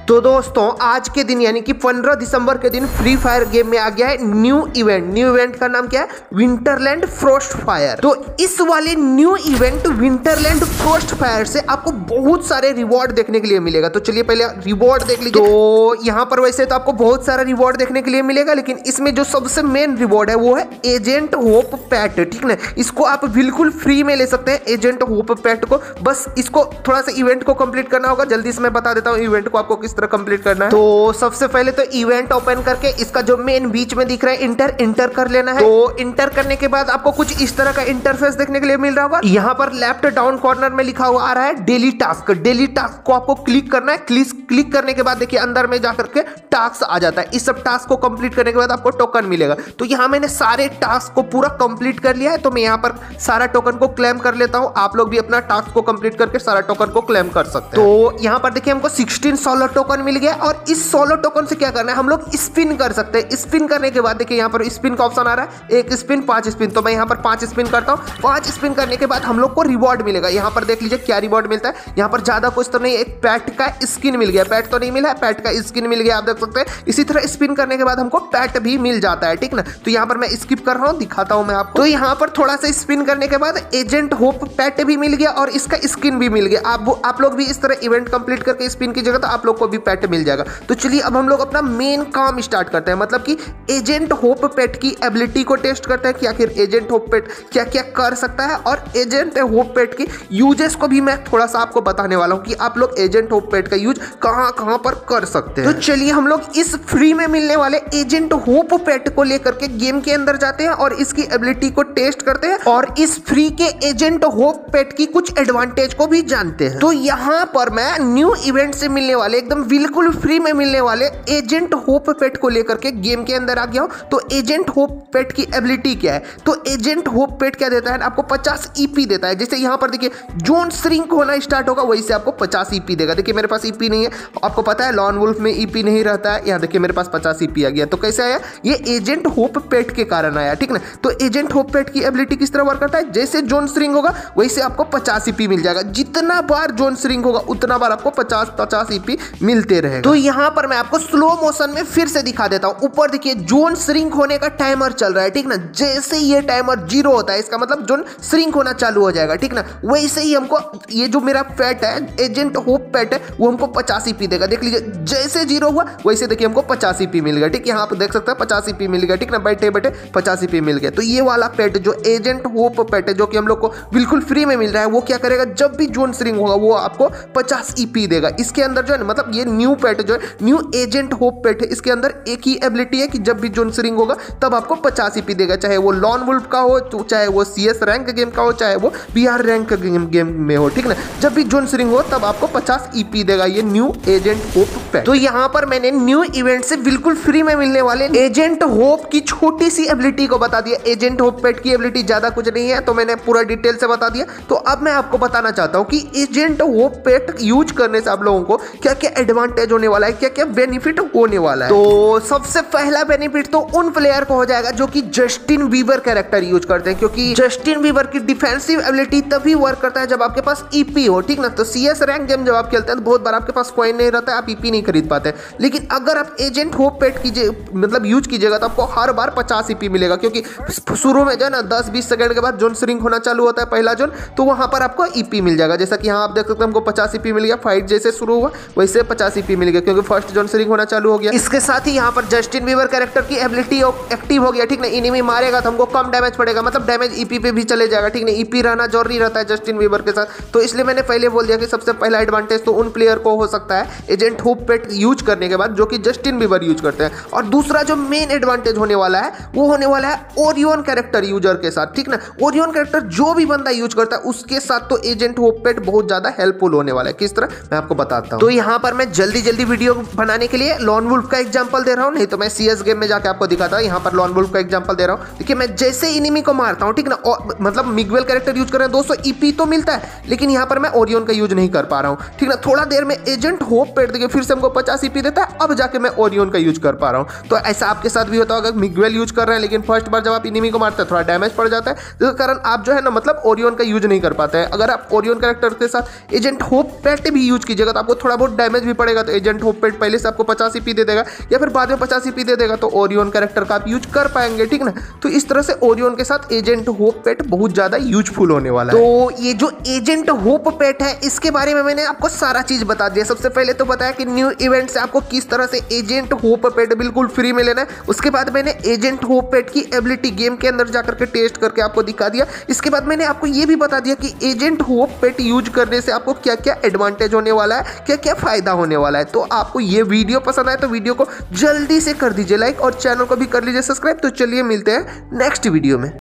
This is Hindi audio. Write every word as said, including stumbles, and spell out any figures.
तो दोस्तों आज के दिन यानी कि पंद्रह दिसंबर के दिन फ्री फायर गेम में आ गया है न्यू इवेंट। न्यू इवेंट का नाम क्या है? Winterland Frost Fire. तो इस वाले new event Winterland Frost Fire से आपको बहुत सारे रिवॉर्ड देखने के लिए मिलेगा। तो चलिए पहले रिवॉर्ड देख लीजिए। तो यहाँ पर वैसे तो आपको बहुत सारा रिवॉर्ड देखने के लिए मिलेगा, लेकिन इसमें जो सबसे मेन रिवॉर्ड है वो है एजेंट होप पैट। ठीक ना, इसको आप बिल्कुल फ्री में ले सकते हैं एजेंट होप पैट को। बस इसको थोड़ा सा इवेंट को कंप्लीट करना होगा। जल्दी से मैं बता देता हूँ इवेंट को आपको किस तरह कंप्लीट करना है। तो सबसे पहले तो इवेंट ओपन करके इसका जो मेन बीच में दिख रहा है इंटर इंटर कर लेना है। तो इंटर करने के बाद आपको कुछ इस तरह का इंटरफेस देखने के लिए मिल रहा होगा। यहाँ पर लेफ्ट डाउन कॉर्नर में लिखा हुआ आ रहा है डेली टास्क। डेली टास्क को आपको क्लिक करना है। क्लिक क्लिक करने के बाद देखिए अंदर में जाकर के टास्क आ जाता है। इस सब टास्क को कंप्लीट करने के बाद आपको टोकन मिलेगा। तो यहाँ मैंने सारे टास्क को पूरा कंप्लीट कर लिया है, तो मैं यहाँ पर सारा टोकन को क्लेम कर लेता हूँ। आप लोग भी अपना टास्क को कंप्लीट करके सारा टोकन को क्लेम कर सकते हैं। तो यहाँ पर देखिए हमको सोलह सोलह टोकन मिल गया, और इस सोलह टोकन से क्या करना है, हम लोग स्पिन कर सकते हैं। स्पिन करने के बाद देखिए यहाँ पर स्पिन का ऑप्शन आ रहा है, एक स्पिन पांच स्पिन। तो मैं यहाँ पर पांच स्पिन करता हूँ। पांच स्पिन करने के बाद हम लोग को रिवॉर्ड मिलेगा। यहाँ पर देख लीजिए क्या रिवॉर्ड मिलता है। यहाँ पर ज्यादा कुछ तो नहीं, एक पैट का स्किन मिल गया। पैट तो नहीं मिला है, पैट का स्किन मिल गया, आप देख सकते हैं। इसी तरह स्पिन करने के बाद हमको पैट भी मिल जाता है। ठीक ना, तो यहाँ पर मैं स्किप कर रहा हूँ, दिखाता हूँ मैं आपको। तो यहाँ पर थोड़ा सा स्पिन करने के बाद एजेंट होप पैट भी मिल गया और इसका स्किन भी मिल गया। आप आप लोग भी इस तरह इवेंट कंप्लीट करके स्पिन की जगह तो आप लोग को भी पैट मिल जाएगा। तो चलिए अब हम लोग अपना मेन काम स्टार्ट करते हैं, मतलब कि एजेंट होप पेट की एबिलिटी को टेस्ट करते हैं कि आखिर एजेंट होप पेट क्या क्या कर सकता है, और एजेंट होप पेट की यूजेस को भी मैं थोड़ा सा आपको बताने वाला हूं कि आप लोग एजेंट होप पेट का यूज कहां कहां पर कर सकते हैं। तो चलिए हम लोग इस फ्री में मिलने वाले एजेंट होप पेट को लेकर के गेम के अंदर जाते हैं और इसकी एबिलिटी को टेस्ट करते हैं, और इस फ्री के एजेंट होप पेट की कुछ एडवांटेज को भी जानते हैं। तो यहां पर मैं न्यू इवेंट से मिलने वाले एकदम बिल्कुल फ्री में मिलने वाले एजेंट होप पेट को लेकर के गेम के अंदर आ गया हूं। तो एजेंट होप पेट की एबिलिटी क्या है? तो एजेंट होप पेट क्या देता है, आपको पचास ईपी देता है। जैसे यहां पर देखिए जोन श्रिंक होना स्टार्ट होगा वही से आपको पचास ईपी देगा। देखिए मेरे पास ईपी नहीं है, आपको पता है लॉन वुल्फ में ईपी नहीं रहता है। यहां देखिए मेरे पास पचास ईपी आ गया। तो कैसे आया? ये एजेंट होप पेट के कारण आया। ठीक ना, तो एजेंट होप पेट की एबिलिटी किस तरह वर्क करता है, जैसे जोन श्रिंक होगा वही से आपको पचास ईपी मिल जाएगा। जितना बार जोन श्रिंक होगा उतना बार आपको पचास पचास ईपी मिलते रहेगा। तो यहां पर मैं आपको स्लो मोशन में फिर से दिखा देता हूं। ऊपर देखिए जोन श्रिंक होने का टाइमर चल रहा है। ठीक ना, जैसे ये टाइमर जीरो होता है इसका मतलब जोन श्रिंक होना चालू हो जाएगा। ठीक ना, वैसे ही हमको ये जो मेरा पेट है एजेंट होप पेट है वो हमको पचास ईपी देगा। देख लीजिए जैसे जीरो हुआ वैसे देखिए हमको पचास ईपी मिल गया। ठीक, यहाँ आप देख सकते हैं पचास ईपी मिल गया। ठीक ना, बैठे बैठे पचास ईपी मिल गया। तो ये वाला पेट जो एजेंट होप पेट है जो कि हम लोग को बिल्कुल फ्री में मिल रहा है, वो क्या करेगा, जब भी जोन श्रिंक होगा वो आपको पचास ईपी देगा। इसके अंदर जो है मतलब ये न्यू पेट जो है न्यू एजेंट होप पेट है, इसके अंदर एक ही एबिलिटी है कि जब भी जोन श्रिंक होगा तब आपको पचास ईपी देगा। चाहे वो लॉन वुल्फ का हो, चाहे वो सीएस रैंक गेम का हो, चाहे वो बीआर रैंक गेम गेम में हो। ठीक ना, जब भी जोन श्रिंक हो तब आपको पचास ईपी देगा ये न्यू एजेंट होप पेट। तो यहाँ पर मैंने न्यू इवेंट से बिल्कुल फ्री में मिलने वाले एजेंट होप की छोटी सी एबिलिटी को बता दिया। एजेंट होप पेट की एबिलिटी ज्यादा कुछ नहीं है, तो मैंने पूरा डिटेल से बता दिया। तो अब मैं आपको बताना चाहता हूं कि एजेंट होप पेट यूज करने से आप लोगों को क्या क्या एडवांटेज होने वाला है, क्या क्या बेनिफिट होने वाला है। तो सबसे पहला बेनिफिट तो उन प्लेयर को हो जाएगा जो कि जस्टिन बीबर कैरेक्टर यूज करते हैं, क्योंकि जस्टिन बीबर की डिफेंसिव एबिलिटी तभी वर्क करता है जब आपके पास ईपी हो। ठीक ना, तो सीएस रैंक गेम जब आप खेलते हैं तो बहुत बार आपके पास कॉइन नहीं रहता है, आप ईपी नहीं खरीद पाते। लेकिन अगर आप एजेंट होप पेट कीजिए मतलब यूज कीजिएगा तो आपको हर बार पचास ईपी मिलेगा, क्योंकि शुरू में जो है ना दस बीस सेकंड के बाद जोन श्रिंक होना चालू होता है पहला जोन, तो वहां पर आपको ईपी मिल जाएगा। जैसा कि यहाँ आप देख सकते हैं हमको पचास ईपी मिल गया। फाइट जैसे शुरू हुआ वैसे पचास ईपी मिल गया, क्योंकि फर्स्ट जोन श्रिंक होना चालू हो गया। इसके साथ ही यहाँ पर जस्टिन बीबर कैरेक्टर की एबिलिटी एक्टिव हो गया। ठीक ना, एनिमी मारेगा तो हमको कम डैमेज पड़ेगा, मतलब डैमेज ईपी पे भी चले जाएगा। ठीक ना, ईपी रहना जरूरी रहता है जस्टिन बीबर के साथ। तो इसलिए मैंने पहले बोल दिया कि सबसे पहला एडवांटेज तो उन प्लेयर को हो सकता है एजेंट होप पेट यूज करने के बाद जो कि जस्टिन बीबर यूज करते हैं। और दूसरा जो मेन एडवांटेज होने वाला है वो होने वाला है ओरियन कैरेक्टर यूजर के साथ। ठीक ना, ओरियन कैरेक्टर जो भी बंदा यूज करता है उसके साथ तो एजेंट होप पेट बहुत ज्यादा हेल्पफुल होने वाला है। किस तरह मैं आपको बताता हूं। तो यहाँ पर मैं जल्दी जल्दी वीडियो बनाने के लिए लॉन वुल्फ का एग्जांपल दे रहा हूं, नहीं तो मैं सीएस गेम में जाके आपको दिखाता हूं। यहाँ पर लॉन वुल्फ का एग्जांपल दे रहा हूं। देखिए मैं जैसे एनिमी को मारता हूं, ठीक ना, मतलब मिगवेल कैरेक्टर यूज कर रहे हैं, दो सौ ईपी तो मिलता है, लेकिन यहाँ पर मैं ओरियन का यूज नहीं कर पा रहा हूँ। ठीक ना, थोड़ा देर में एजेंट होप पेट देखिए फिर से हमको पचास ईपी देता है, अब जाके मैं ओरियन का यूज कर पा रहा हूँ। तो ऐसा आपके साथ भी होता होगा, मिगवेल यूज कर रहे हैं लेकिन फर्स्ट बार जब आप एनिमी को मारते हैं थोड़ा डैमेज पड़ जाता है, जिसके कारण आप जो है ना मतलब ओरियन का यूज नहीं कर पाते हैं। अगर आप ओरियन कैरेक्टर के साथ एजेंट होप पेट भी यूज कीजिएगा तो आपको थोड़ा बहुत डैमेज भी पड़ेगा तो एजेंट होप पेट पहले से आपको पचास ईपी दे देगा, या फिर बाद में पचास ईपी दे देगा तो ओरियन कैरेक्टर का आप यूज कर पाएंगे, ठीक ना। तो इस तरह से ओरियन के साथ एजेंट होप पेट बहुत ज्यादा यूजफुल होने वाला है। तो ये जो एजेंट होप पेट है इसके बारे में मैंने आपको सारा चीज बता दिया। सबसे पहले तो बताया कि न्यू इवेंट से आपको किस तरह से एजेंट होप पेट बिल्कुल फ्री में लेना है। उसके बाद मैंने एजेंट होप पेट की एबिलिटी गेम के अंदर जाकर के टेस्ट करके आपको दिखा दिया। इसके बाद मैंने आपको ये भी बता दिया कि एजेंट होप पेट यूज करने से आपको क्या क्या एडवांटेज होने वाला है, क्या क्या फायदा होने वाला है। तो आपको ये वीडियो पसंद आए तो वीडियो को जल्दी से कर दीजिए लाइक और चैनल को भी कर लीजिए सब्सक्राइब। तो चलिए मिलते हैं नेक्स्ट वीडियो में।